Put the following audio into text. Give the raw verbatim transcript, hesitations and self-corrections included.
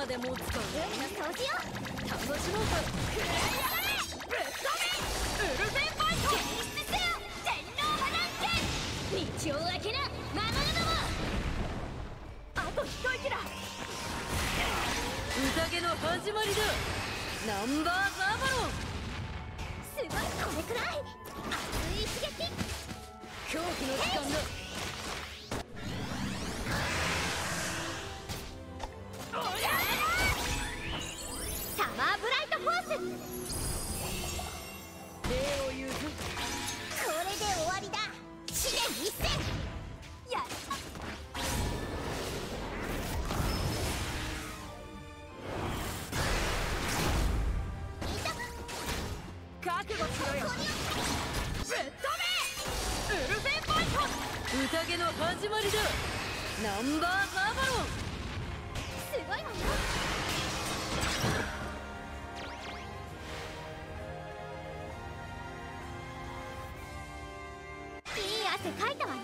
で持つか。 運の掃除よ。 楽しもうか。 くらいやがれ。ぶっ飛びウルフェンファイト。演出せよ天皇波乱剣。道を開けな魔物ども。あと一息だ。 宴の始まりだ。ナンバーザーバロン。 すごいこれくらい熱い一撃。 恐怖の時間だ。 サマーブライトフォース。 礼を言うぞ。 これで終わりだ。試練一戦。やった覚悟しろよ。 ぶっ飛べウルフェンファイト。 宴の始まりだ。ナンバーザーバロン。 すごいわよ。いい汗かいたわよ。